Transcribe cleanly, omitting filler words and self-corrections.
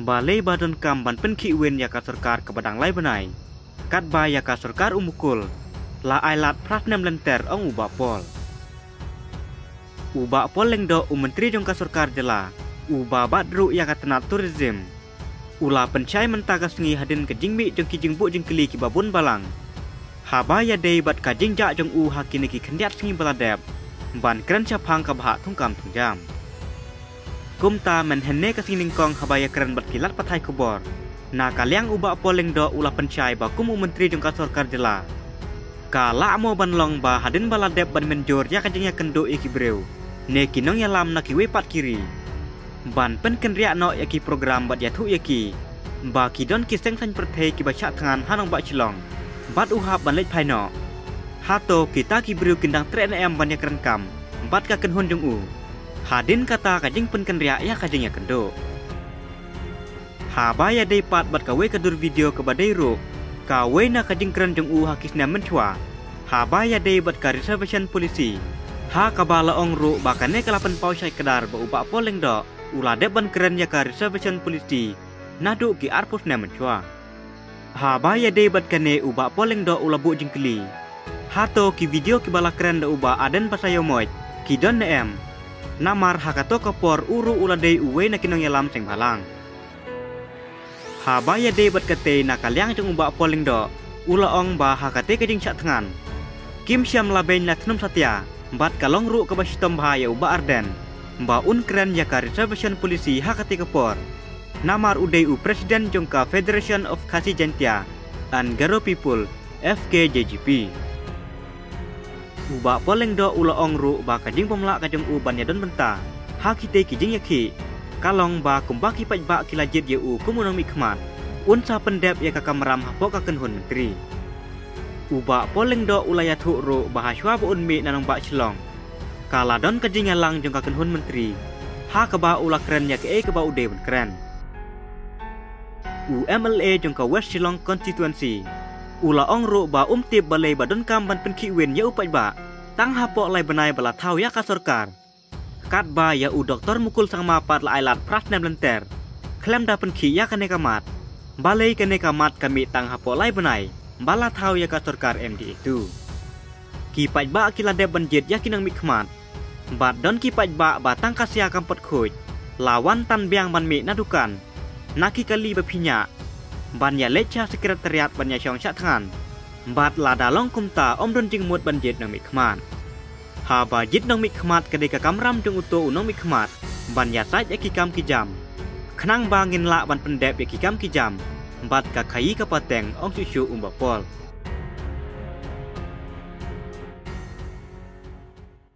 Balai Badan Kam ban penki wen yaka sarkar ke badang lai benai. Kat ba yaka sarkar umukul. La ailat pratnem lenter ong ubak pol. Ubak pol lengdo menteri jongka sarkar jela. Uba badru yaka tenat tourism. Ula pencai mentaga sengi hadin ke jingmi jong ki jingbuk jingkeli ki babun balang. Haba ya dei bat ka jingja jong hakini ki kendiat sengi baladep. Ban keren capang ka bahak tungkam tungjam. Kumta menhenne ka sing ningkong habaya keren bat kilat patai kubor. Na kaliang ubak poleng do ula pencai ba kumu menteri jongka sarkar jela. Ka la mo banlong ba hadin baladep ban menjor ya kajingya kendo iki breu. Ne kinong ya lam na ki wepat kiri. Ban pen kenriak no yaki program bat yatu yaki. Ba kidon kiseng san perthei ki baca tangan hanong ba cilong. Bat uhap ban lej pai no. Hato kita ki breu kindang 3 ban ya keren kam. Bat ka kenhun jong u. Hadin kata kajing pen kenriak ya kajing ya kendo. Haba ya dei pat bat kawe kadur video ke badai ro. Kawe na kajing keren jong u hakisna menchua. Haba ya dei bat ka reservation polisi. Ha kabala ong ro bakane kalapan pau syai kedar ba ubak poleng do. Ula deban keren ya ka reservation polisi. Nadu ki arpus na menchua. Haba ya dei bat kane ubak poleng do ula bu jingkeli. Hato ki video ki bala keren do ubak aden pasayo moy. Ki don na em. Namar hakato kapor uru ula dei uwe na kinong yalam seng balang. Haba ya dei bat kate na kaliang jong ubak poleng do. Ula ong ba hakate kajing sak tangan. Kim syam laben na tenum satya. Bat kalong ru ke basitom bahaya ubak arden. Ba un keren ya ka reservation polisi hakate kapor. Namar udai u presiden jongka Federation of Khasi Jantia and Garo People FKJGP. Ubak poleng do ula ong ru ba kajing pemlak kajong u ban yadon benta. Hakite kijing yaki. Kalong ba kumbaki paj ba kilajit ye u kumunong mikmat. Unsa pendep ya ka kamram hapok ka kenhun menteri. Ubak poleng do ula yatu ru bahaswa ba unmi nanong ba cilong. Kaladon kajing yalang jong ka kenhun menteri. Ha ka ba ula keren ya ke ba ude ban keren. UMLA jong ka West Shillong constituency. Ula ong ru ba tip balai Badan Kam ban penki wen ya upaj ba. Tang hapok lai benai bala tau ya ka sarkar. Kat ba ya u doktor mukul sang mapat la ailat prasnem lenter. Klem da penki ya kane kamat. Balai kane kamat kami tang hapok lai benai. Bala tau ya ka sarkar MD itu. Ki paj ba kilade banjit ya kinang mikmat. Bat don ki paj ba batang kasya kampot khuj. Lawan tan biang ban mi nadukan. Naki kali bapinya. Ban ya lecha sekretariat ban ya syong syak tangan. Bat la dalong kumta om don jing mut banjit nang mikmat. Ha ba jit nang mikmat kadai ka kamram jong uto unong mikmat. Ban ya saj ki kam ki jam. Khnang bangin la ban pendep ki kam ki jam. Bat ka khayi ka pateng ong susu umbapol.